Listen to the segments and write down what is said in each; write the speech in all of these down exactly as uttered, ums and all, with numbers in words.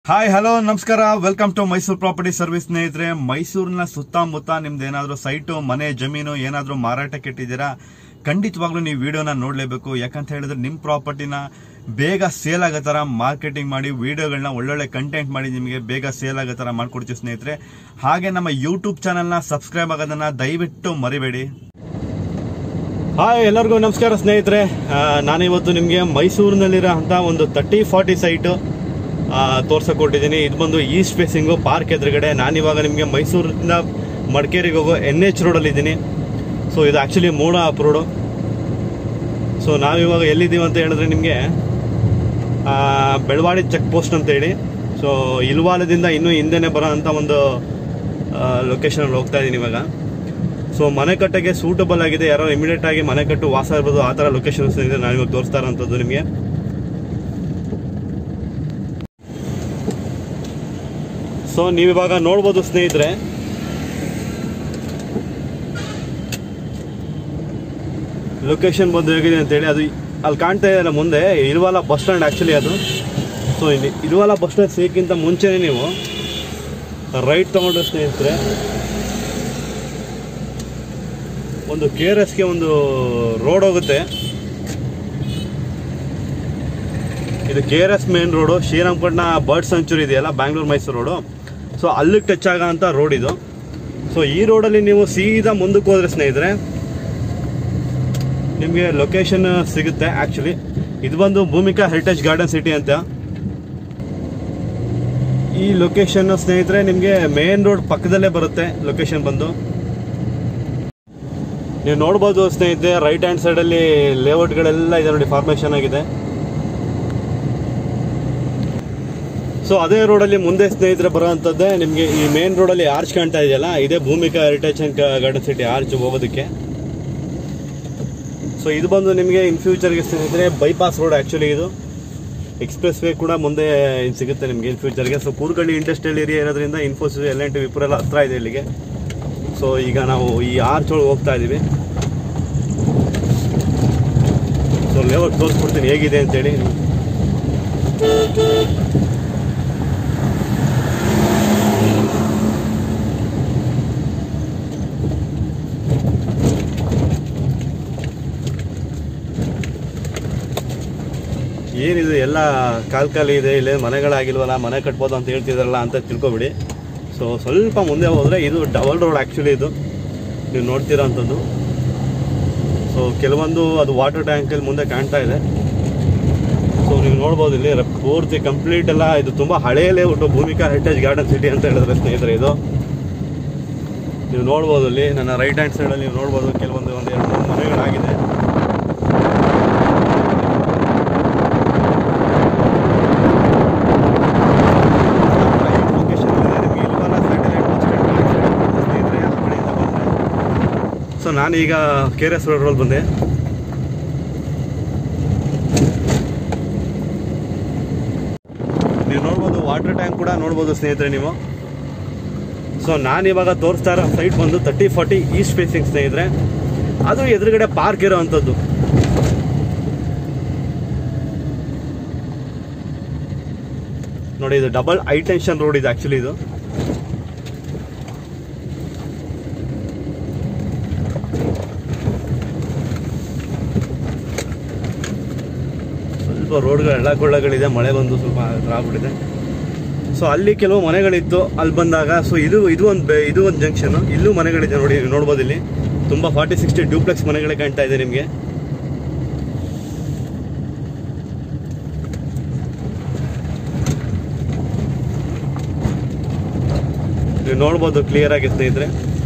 Hi hello ನಮಸ್ಕಾರ welcome to Mysuru property service ಸ್ನೇಹಿತರೆ. ಮೈಸೂರಿನ ಸುತ್ತಮುತ್ತ ನಿಮ್ದು ಏನಾದರೂ ಸೈಟು ಮನೆ ಜಮೀನು ಏನಾದರೂ ಮಾರಾಟಕ್ಕೆ ಇಟ್ಟಿದ್ದೀರಾ, ಖಂಡಿತವಾಗ್ಲೂ ನೀವು ವಿಡಿಯೋನ ನೋಡಲೇಬೇಕು. ಯಾಕಂತ ಹೇಳಿದ್ರೆ ನಿಮ್ಮ ಪ್ರಾಪರ್ಟಿನ ಬೇಗ ಸೇಲ್ ಆಗೋ ಥರ ಮಾರ್ಕೆಟಿಂಗ್ ಮಾಡಿ ವಿಡಿಯೋಗಳನ್ನ ಒಳ್ಳೊಳ್ಳೆ ಕಂಟೆಂಟ್ ಮಾಡಿ ನಿಮಗೆ ಬೇಗ ಸೇಲ್ ಆಗೋ ಥರ ಮಾಡ್ಕೊಡ್ತೀವಿ ಸ್ನೇಹಿತರೆ. ಹಾಗೆ ನಮ್ಮ ಯೂಟ್ಯೂಬ್ ಚಾನಲ್ನ ಸಬ್ಸ್ಕ್ರೈಬ್ ಆಗೋದನ್ನ ದಯವಿಟ್ಟು ಮರಿಬೇಡಿ. ಹಾಯ್ ಎಲ್ಲರಿಗೂ ನಮಸ್ಕಾರ ಸ್ನೇಹಿತರೆ. ನಾನಿವತ್ತು ನಿಮಗೆ ಮೈಸೂರಿನಲ್ಲಿರೋ ಅಂಥ ಒಂದು ತರ್ಟಿ ಫಾರ್ಟಿ ಸೈಟು ತೋರ್ಸಕ್ ಕೊಟ್ಟಿದ್ದೀನಿ. ಇದು ಬಂದು ಈಸ್ಟ್ ಫೇಸಿಂಗು ಪಾರ್ಕ್ ಎದುರುಗಡೆ. ನಾನಿವಾಗ ನಿಮಗೆ ಮೈಸೂರಿನ ಮಡಿಕೇರಿಗೆ ಹೋಗೋ ಎನ್ ಎಚ್ ರೋಡಲ್ಲಿ ಇದ್ದೀನಿ. ಸೊ ಇದು actually MUDA approved. So ನಾವಿವಾಗ ಎಲ್ಲಿದ್ದೀವಿ ಅಂತ ಹೇಳಿದ್ರೆ ನಿಮಗೆ ಬೆಳವಾಡಿ ಚೆಕ್ ಪೋಸ್ಟ್ ಅಂತೇಳಿ, ಸೊ ಇಲ್ವಾಲದಿಂದ ಇನ್ನೂ ಹಿಂದೆನೇ ಬರೋ ಅಂಥ ಒಂದು ಲೊಕೇಶನಲ್ಲಿ ಹೋಗ್ತಾ ಇದ್ದೀನಿ ಇವಾಗ. ಸೊ ಮನೆ ಕಟ್ಟಕ್ಕೆ ಸೂಟಬಲ್ ಆಗಿದೆ, ಯಾರೋ ಇಮಿಡಿಯೇಟ್ ಆಗಿ ಮನೆ ಕಟ್ಟು ವಾಸ ಇರ್ಬೋದು ಆ ಥರ ಲೊಕೇಶನ್ಸ್ ಇದೆ ನಾನಿವಾಗ ತೋರಿಸ್ತಾ ಇರೋಂಥದ್ದು ನಿಮಗೆ. ಸೊ ನೀವಿವಾಗ ನೋಡ್ಬೋದು ಸ್ನೇಹಿತರೆ, ಲೊಕೇಶನ್ ಬಂದು ಹೇಗಿದೆ ಅಂತೇಳಿ. ಅದು ಅಲ್ಲಿ ಕಾಣ್ತಾ ಇದೆಯಲ್ಲ ಮುಂದೆ ಇಲ್ವಾಲ ಬಸ್ ಸ್ಟ್ಯಾಂಡ್ ಆ್ಯಕ್ಚುಲಿ ಅದು. ಸೊ ಇಲ್ಲಿ ಇಲ್ವಾಲ ಬಸ್ ಸ್ಟ್ಯಾಂಡ್ ಸಿಗೋಕ್ಕಿಂತ ಮುಂಚೆನೇ ನೀವು ರೈಟ್ ತೊಗೊಂಡ್ರೆ ಸ್ನೇಹಿತರೆ ಒಂದು ಕೆ ಆರ್ ಎಸ್ಗೆ ಒಂದು ರೋಡ್ ಹೋಗುತ್ತೆ. ಇದು K R S main road, Srirangapatna bird sanctuary ಇದೆಯಲ್ಲ ಬ್ಯಾಂಗ್ಳೂರು ಮೈಸೂರು ರೋಡು, ಸೊ ಅಲ್ಲಿಗೆ ಟಚ್ ಆಗೋ ಅಂಥ ರೋಡ್ ಇದು. ಸೊ ಈ ರೋಡಲ್ಲಿ ನೀವು ಸೀದಾ ಮುಂದಕ್ಕೆ ಹೋದ್ರೆ ಸ್ನೇಹಿತರೆ ನಿಮಗೆ ಲೊಕೇಶನ್ ಸಿಗುತ್ತೆ. ಆ್ಯಕ್ಚುಲಿ ಇದು ಬಂದು ಭೂಮಿಕಾ ಹೆರಿಟೇಜ್ ಗಾರ್ಡನ್ ಸಿಟಿ ಅಂತ ಈ ಲೊಕೇಶನ್ ಸ್ನೇಹಿತರೆ. ನಿಮಗೆ ಮೇನ್ ರೋಡ್ ಪಕ್ಕದಲ್ಲೇ ಬರುತ್ತೆ ಲೊಕೇಶನ್ ಬಂದು. ನೀವು ನೋಡ್ಬೋದು ಸ್ನೇಹಿತರೆ, ರೈಟ್ ಹ್ಯಾಂಡ್ ಸೈಡಲ್ಲಿ ಲೇಔಟ್ಗಳೆಲ್ಲ ಇದೆ ನೋಡಿ, ಫಾರ್ಮೇಷನ್ ಆಗಿದೆ. ಸೊ ಅದೇ ರೋಡಲ್ಲಿ ಮುಂದೆ ಸ್ನೇಹಿತರೆ ಬರೋವಂಥದ್ದೇ ನಿಮಗೆ ಈ ಮೇನ್ ರೋಡಲ್ಲಿ ಆರ್ಚ್ ಕಾಣ್ತಾ ಇದೆಯಲ್ಲ, ಇದೇ Bhoomika heritage garden city arch ಹೋಗೋದಕ್ಕೆ. ಸೊ ಇದು ಬಂದು ನಿಮಗೆ ಇನ್ ಫ್ಯೂಚರ್ಗೆ ಸ್ನೇಹಿತರೆ ಬೈಪಾಸ್ ರೋಡ್. ಆ್ಯಕ್ಚುಲಿ ಇದು ಎಕ್ಸ್ಪ್ರೆಸ್ ವೇ ಕೂಡ ಮುಂದೆ ಸಿಗುತ್ತೆ ನಿಮಗೆ ಇನ್ ಫ್ಯೂಚರ್ಗೆ. ಸೊ ಕೂರ್ಗಳ್ಳಿ ಇಂಡಸ್ಟ್ರಿಯಲ್ ಏರಿಯಾ ಇರೋದ್ರಿಂದ ಇನ್ಫೋಸಿಸ್ ಎಲ್ ಎನ್ ಟಿ ವಿಪ್ರೋ ಎಲ್ಲ ಹತ್ರ ಇದೆ ಇಲ್ಲಿಗೆ. ಸೊ ಈಗ ನಾವು ಈ ಆರ್ಚ್ ಒಳಗೆ ಹೋಗ್ತಾ ಇದ್ದೀವಿ. ಸೊ ಲೇಔಟ್ ತೋರಿಸ್ಬಿಡ್ತೀನಿ ಹೇಗಿದೆ ಅಂತೇಳಿ. ಏನಿದು ಎಲ್ಲ ಕಾಲ್ ಖಾಲಿ ಇದೆ, ಇಲ್ಲೇ ಮನೆಗಳಾಗಿಲ್ವಲ್ಲ, ಮನೆ ಕಟ್ಬೋದು ಅಂತ ಹೇಳ್ತಿದಾರಲ್ಲ ಅಂತ ತಿಳ್ಕೊಬಿಡಿ. ಸೊ ಸ್ವಲ್ಪ ಮುಂದೆ ಹೋದರೆ ಇದು ಡಬಲ್ ರೋಡ್ ಆ್ಯಕ್ಚುಲಿ ಇದು ನೀವು ನೋಡ್ತಿರೋ ಅಂಥದ್ದು. ಸೊ ಕೆಲವೊಂದು ಅದು ವಾಟರ್ ಟ್ಯಾಂಕಲ್ಲಿ ಮುಂದೆ ಕಾಣ್ತಾ ಇದೆ. ಸೊ ನೀವು ನೋಡ್ಬೋದು ಇಲ್ಲಿ ಪೂರ್ತಿ ಕಂಪ್ಲೀಟ್ ಎಲ್ಲ ಇದು ತುಂಬ ಹಳೆಯಲ್ಲೇ ಉಂಟು ಭೂಮಿಕಾ ಹೆರಿಟೇಜ್ ಗಾರ್ಡನ್ ಸಿಟಿ ಅಂತ ಹೇಳಿದ್ರೆ ಸ್ನೇಹಿತರೆ. ಇದು ನೀವು ನೋಡ್ಬೋದು ಇಲ್ಲಿ ನನ್ನ ರೈಟ್ ಹ್ಯಾಂಡ್ ಸೈಡಲ್ಲಿ ನೀವು ನೋಡ್ಬೋದು ಕೆಲವೊಂದು ಒಂದು ಎರಡು ಮೂರು ಮನೆಗಳಾಗಿದೆ. ಸೊ ನಾನೀಗ ಕೆ ಆರ್ ಎಸ್ ರೋಡ್ ಬಂದೆ. ನೀವು ನೋಡ್ಬೋದು ವಾಟರ್ ಟ್ಯಾಂಕ್ ಕೂಡ ನೋಡ್ಬೋದು ಸ್ನೇಹಿತರೆ ನೀವು. ಸೊ ನಾನಿವಾಗ ತೋರಿಸ್ತಾ ಇರೋ ಸೈಟ್ ಬಂದು ತರ್ಟಿ ಫಾರ್ಟಿ ಈಸ್ಟ್ ಫೇಸಿಂಗ್ ಸ್ನೇಹಿತರೆ. ಅದು ಎದುರುಗಡೆ ಪಾರ್ಕ್ ಇರೋ ಅಂಥದ್ದು. ನೋಡಿ ಇದು ಡಬಲ್ ಹೈ ಟೆನ್ಷನ್ ರೋಡ್ ಇದೆ ಆ್ಯಕ್ಚುಲಿ ಇದು. ರೋಡ್ಗಳು ಹಳ್ಳ ಕೊಳ್ಳಗಳಿದೆ, ಮಳೆ ಬಂದು ಸ್ವಲ್ಪ ಆಗ್ಬಿಟ್ಟಿದೆ. ಸೊ ಅಲ್ಲಿ ಕೆಲವು ಮನೆಗಳಿತ್ತು ಅಲ್ಲಿ ಬಂದಾಗ. ಸೊ ಇದು ಇದು ಒಂದು ಇದು ಒಂದು ಜಂಕ್ಷನ್, ಇಲ್ಲೂ ಮನೆಗಳಿದೆ ನೋಡಿ, ನೋಡ್ಬೋದು ಇಲ್ಲಿ ತುಂಬ ಫಾರ್ಟಿ ಸಿಕ್ಸ್ಟಿ ಡ್ಯೂಪ್ಲೆಕ್ಸ್ ಮನೆಗಳೇ ಕಾಣ್ತಾ ಇದೆ ನಿಮಗೆ. ನೀವು ನೋಡ್ಬೋದು ಕ್ಲಿಯರ್ ಆಗಿ ಸ್ನೇಹಿತರೆ.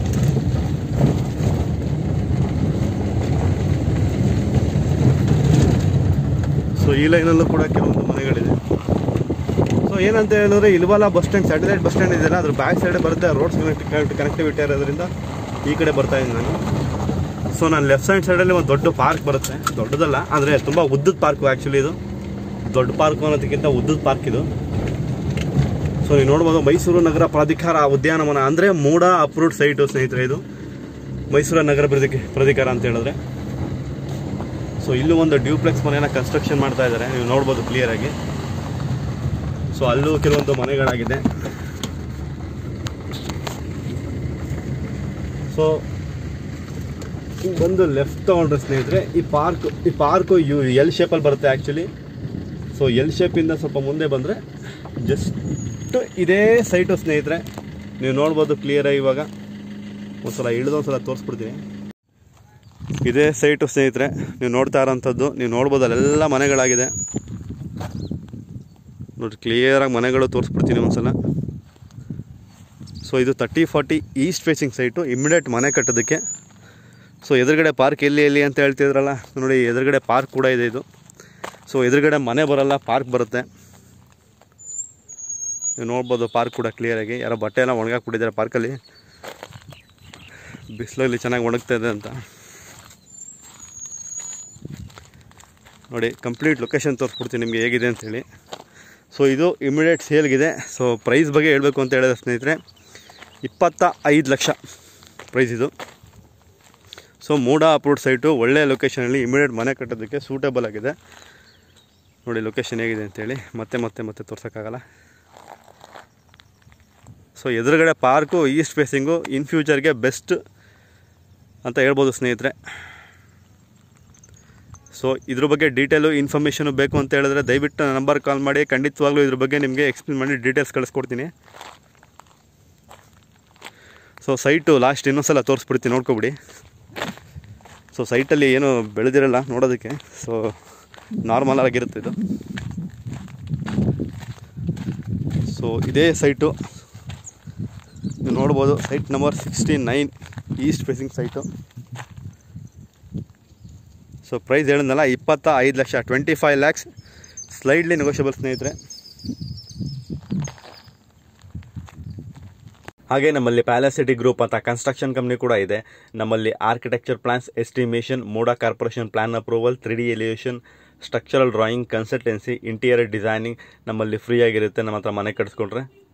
ಸೊ ಈ ಲೈನಲ್ಲೂ ಕೂಡ ಕೆಲವೊಂದು ಮನೆಗಳಿದೆ. ಸೊ ಏನಂತ ಹೇಳಿದ್ರೆ Ilavala bus stand satellite bus stand ಇದೆಯಲ್ಲ, ಅದ್ರ ಬ್ಯಾಕ್ ಸೈಡ್ ಬರುತ್ತೆ. ರೋಡ್ಸ್ ಕನೆಕ್ಟ್ ಕನೆಕ್ಟಿವಿಟಿ ಇರೋದ್ರಿಂದ ಈ ಕಡೆ ಬರ್ತಾ ಇದ್ದೀನಿ ನಾನು. ಸೊ ನಾನು ಲೆಫ್ಟ್ ಸೈಡ್ ಸೈಡಲ್ಲಿ ಒಂದು ದೊಡ್ಡ ಪಾರ್ಕ್ ಬರುತ್ತೆ, ದೊಡ್ಡದಲ್ಲ ಅಂದರೆ ತುಂಬ ಉದ್ದದ ಪಾರ್ಕು ಆ್ಯಕ್ಚುಲಿ ಇದು. ದೊಡ್ಡ ಪಾರ್ಕು ಅನ್ನೋದಕ್ಕಿಂತ ಉದ್ದದ ಪಾರ್ಕ್ ಇದು. ಸೊ ನೀವು ನೋಡ್ಬೋದು ಮೈಸೂರು ನಗರ ಪ್ರಾಧಿಕಾರ ಉದ್ಯಾನವನ ಅಂದರೆ ಮೂಡ ಅಪ್ರೂವ್ಡ್ ಸೈಟು ಸ್ನೇಹಿತರೆ. ಇದು ಮೈಸೂರು ನಗರ ಪ್ರಾಧಿಕಾರ ಅಂತ ಹೇಳಿದ್ರೆ. ಸೊ ಇಲ್ಲೂ ಒಂದು ಡ್ಯೂಪ್ಲೆಕ್ಸ್ ಮನೆಯನ್ನು ಕನ್ಸ್ಟ್ರಕ್ಷನ್ ಮಾಡ್ತಾ ಇದ್ದಾರೆ, ನೀವು ನೋಡ್ಬೋದು ಕ್ಲಿಯರ್ ಆಗಿ. ಸೊ ಅಲ್ಲೂ ಕೆಲವೊಂದು ಮನೆಗಳಾಗಿದೆ. ಸೊ ಬಂದು ಲೆಫ್ಟ್ ತೊಗೊಂಡ್ರೆ ಸ್ನೇಹಿತರೆ ಈ ಪಾರ್ಕ್ ಈ ಪಾರ್ಕು ಯು ಎಲ್ ಶೇಪಲ್ಲಿ ಬರುತ್ತೆ ಆ್ಯಕ್ಚುಲಿ. ಸೊ ಎಲ್ ಶೇಪಿಂದ ಸ್ವಲ್ಪ ಮುಂದೆ ಬಂದರೆ ಜಸ್ಟ್ ಇದೇ ಸೈಟು ಸ್ನೇಹಿತರೆ, ನೀವು ನೋಡ್ಬೋದು ಕ್ಲಿಯರಾಗಿ. ಇವಾಗ ಒಂದ್ಸಲ ಇಳಿದು ಒಂದ್ಸಲ ತೋರಿಸ್ಬಿಡ್ತೀನಿ. ಇದೇ ಸೈಟು ಸ್ನೇಹಿತರೆ, ನೀವು ನೋಡ್ತಾ ಇರೋಂಥದ್ದು. ನೀವು ನೋಡ್ಬೋದು ಅಲ್ಲೆಲ್ಲ ಮನೆಗಳಾಗಿದೆ ನೋಡಿ, ಕ್ಲಿಯರಾಗಿ ಮನೆಗಳು ತೋರಿಸ್ಬಿಡ್ತೀನಿ ಒಂದ್ಸಲ. ಸೊ ಇದು thirty forty east facing site, immediate ಮನೆ ಕಟ್ಟೋದಕ್ಕೆ. ಸೊ ಎದುರುಗಡೆ ಪಾರ್ಕ್ ಎಲ್ಲಿ ಎಲ್ಲಿ ಅಂತ ಹೇಳ್ತಿದ್ರಲ್ಲ ನೋಡಿ, ಎದುರುಗಡೆ ಪಾರ್ಕ್ ಕೂಡ ಇದೆ ಇದು. ಸೊ ಎದುರುಗಡೆ ಮನೆ ಬರಲ್ಲ, ಪಾರ್ಕ್ ಬರುತ್ತೆ. ನೀವು ನೋಡ್ಬೋದು ಪಾರ್ಕ್ ಕೂಡ ಕ್ಲಿಯರಾಗಿ. ಯಾರೋ ಬಟ್ಟೆ ಎಲ್ಲ ಒಣಗಾಕ್ಬಿಟ್ಟಿದ್ದಾರೆ ಪಾರ್ಕಲ್ಲಿ, ಬಿಸಿಲಲ್ಲಿ ಚೆನ್ನಾಗಿ ಒಣಗ್ತಾ ಇದೆ ಅಂತ ನೋಡಿ. ಕಂಪ್ಲೀಟ್ ಲೊಕೇಶನ್ ತೋರಿಸ್ಬಿಡ್ತೀನಿ ನಿಮಗೆ ಹೇಗಿದೆ ಅಂಥೇಳಿ. ಸೊ ಇದು ಇಮಿಡಿಯೇಟ್ ಸೇಲ್ಗಿದೆ. ಸೊ ಪ್ರೈಸ್ ಬಗ್ಗೆ ಹೇಳಬೇಕು ಅಂತ ಹೇಳಿದ್ರೆ ಸ್ನೇಹಿತರೆ, ಇಪ್ಪತ್ತ ಐದು ಲಕ್ಷ ಪ್ರೈಸ್ ಇದು. ಸೊ ಮೂಡ ಅಪ್ರೂವ್ಡ್ ಸೈಟು, ಒಳ್ಳೆಯ ಲೊಕೇಶನಲ್ಲಿ ಇಮಿಡಿಯೇಟ್ ಮನೆ ಕಟ್ಟೋದಕ್ಕೆ ಸೂಟೇಬಲ್ ಆಗಿದೆ ನೋಡಿ. ಲೊಕೇಶನ್ ಹೇಗಿದೆ ಅಂತೇಳಿ ಮತ್ತೆ ಮತ್ತೆ ಮತ್ತೆ ತೋರ್ಸೋಕ್ಕಾಗಲ್ಲ. ಸೊ ಎದುರುಗಡೆ ಪಾರ್ಕು, ಈಸ್ಟ್ ಫೇಸಿಂಗು, ಇನ್ ಫ್ಯೂಚರ್ಗೆ ಬೆಸ್ಟ್ ಅಂತ ಹೇಳ್ಬೋದು ಸ್ನೇಹಿತರೆ. ಸೊ ಇದ್ರ ಬಗ್ಗೆ ಡೀಟೇಲು ಇನ್ಫಾರ್ಮೇಷನು ಬೇಕು ಅಂತ ಹೇಳಿದ್ರೆ ದಯವಿಟ್ಟು ನನ್ನ ನಂಬರ್ ಕಾಲ್ ಮಾಡಿ. ಖಂಡಿತವಾಗ್ಲೂ ಇದ್ರ ಬಗ್ಗೆ ನಿಮಗೆ ಎಕ್ಸ್ಪ್ಲೇನ್ ಮಾಡಿ ಡೀಟೇಲ್ಸ್ ಕಳಿಸ್ಕೊಡ್ತೀನಿ. ಸೊ ಸೈಟು ಲಾಸ್ಟ್ ಇನ್ನೊಂದ್ಸಲ ತೋರಿಸ್ಬಿಡ್ತೀನಿ, ನೋಡ್ಕೊಬಿಡಿ. ಸೊ ಸೈಟಲ್ಲಿ ಏನು ಬೆಳೆದಿರಲ್ಲ ನೋಡೋದಕ್ಕೆ, ಸೊ ನಾರ್ಮಲ್ ಆಗಿರುತ್ತೆ ಇದು. ಸೊ ಇದೇ ಸೈಟು ನೀವು ನೋಡ್ಬೋದು, site number sixty nine east facing site. So price ಹೇಳಿದ್ನಲ್ಲ ಇಪ್ಪತ್ತ ಐದು ಲಕ್ಷ, twenty five lakhs slightly negotiable ಸ್ನೇಹಿತರೆ. ಹಾಗೆ ನಮ್ಮಲ್ಲಿ ಪ್ಯಾಲೇಸ್ ಸಿಟಿ ಗ್ರೂಪ್ ಅಂತ ಕನ್ಸ್ಟ್ರಕ್ಷನ್ ಕಂಪ್ನಿ ಕೂಡ ಇದೆ. ನಮ್ಮಲ್ಲಿ architecture plans, estimation, MUDA corporation plan approval, three D elevation, structural drawing, consultancy, interior designing ನಮ್ಮಲ್ಲಿ ಫ್ರೀ ಆಗಿರುತ್ತೆ ನಮ್ಮ ಹತ್ರ ಮನೆ ಕಟ್ಸ್ಕೊಂಡ್ರೆ.